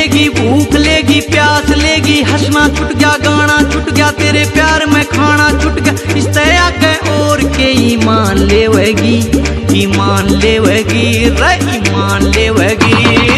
लेगी, भूख लेगी, प्यास लेगी, हंसना छुट गया, गाना छुट गया, तेरे प्यार में खाना छुट गया। इस तरह के और के ईमान लेवेगी, ईमान लेवेगी, रे ईमान लेवेगी।